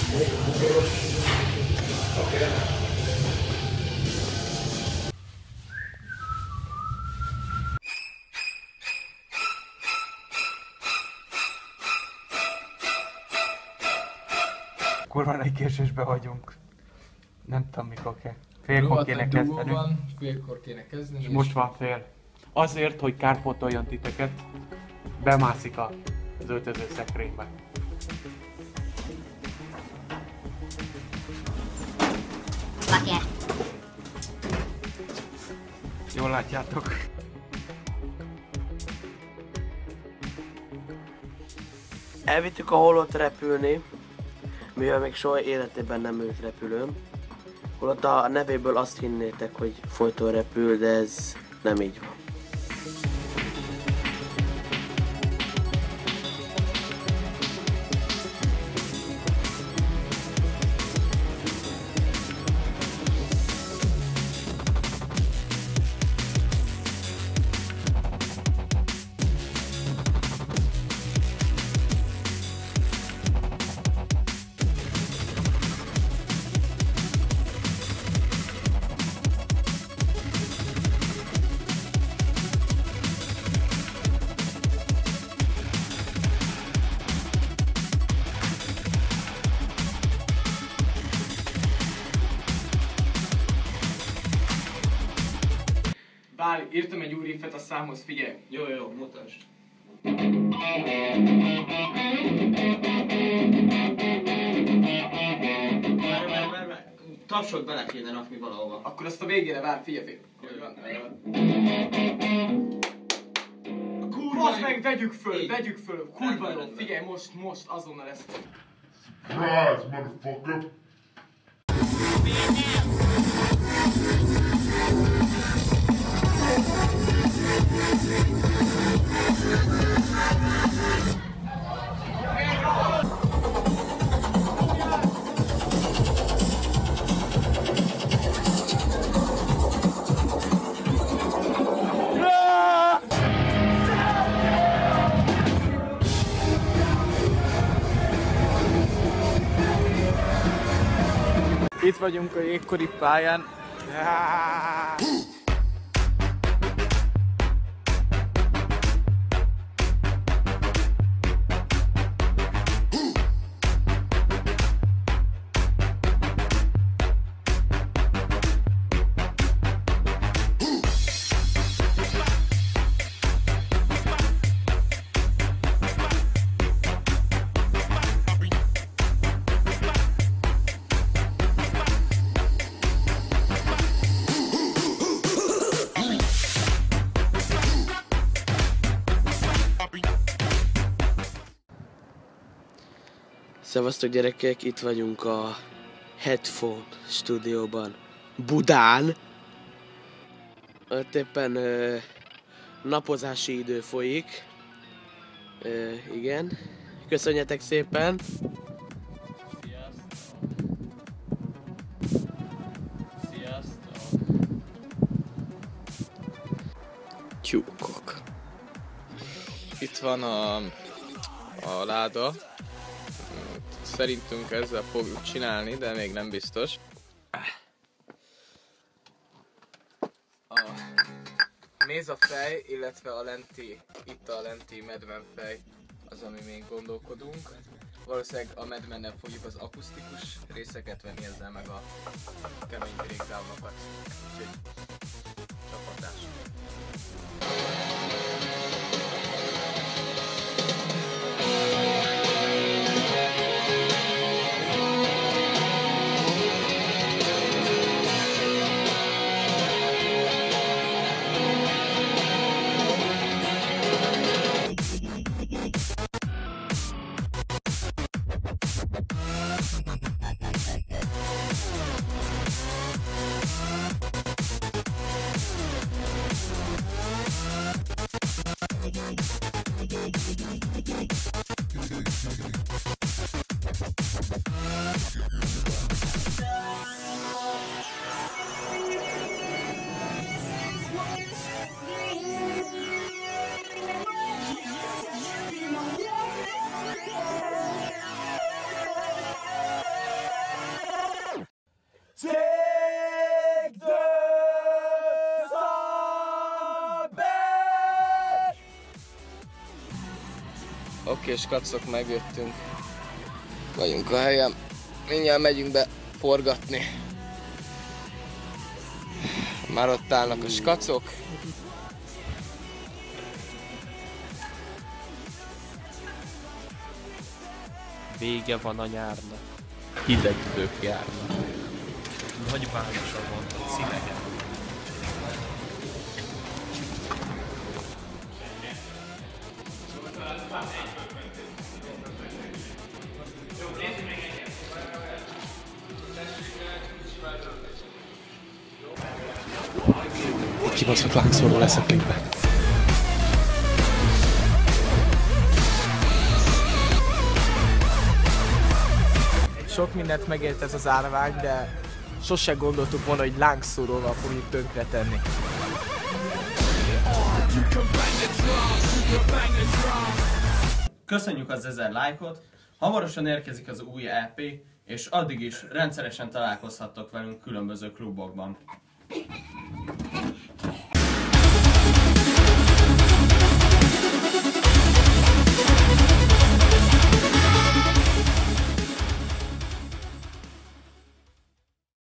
Kurva nagy késésbe vagyunk. Nem tudom mikor kell. Félkor kéne kezdeni. Félkor kéne kezdeni. És most van fél. Azért, hogy kárpótoljon titeket, bemászik az öltöző szekrénybe. Fuck. Jól látjátok. Elvittük a holott repülni, mivel még soha életében nem ült repülőm. Holott a nevéből azt hinnétek, hogy folyton repül, de ez nem így van. Várj, írtam egy új riffet a számhoz, figyelj! Jó, mutasd. Várj. Tapsot bele kéne rakni valahova. Akkor azt a végére várj, figyelj! Basz meg, vegyük föl! Kurva jó, figyelj, most, azonnal lesz. Surprise, motherfucker! Itt vagyunk a jégkori pályán. Szevasztok gyerekek, itt vagyunk a Headphone stúdióban Budán. Ott éppen napozási idő folyik. Igen. Köszönjetek szépen! Sziasztok! Tyúkok. Itt van a láda. Szerintünk ezzel fogjuk csinálni, de még nem biztos. A mézafej, illetve itt a lenti medvenfej az, ami még gondolkodunk. Valószínűleg a medvennel fogjuk az akusztikus részeket venni, ezzel meg a kemény breakdownokat. Úgyhogy csapatás. Oké, skacok, megjöttünk. Vagyunk a helyen. Mindjárt megyünk be forgatni. Már ott állnak a skacok. Vége van a nyárnak. Hideg idők járnak. Nagyványosan mondtad, színegen. Kibaszott lángszóró lesz a klipben. Sok mindent megélt ez az árvány, de sose gondoltuk volna, hogy lángszóróval fogjuk tönkretenni. Köszönjük az 1000 lájkot, hamarosan érkezik az új EP, és addig is rendszeresen találkozhattok velünk különböző klubokban.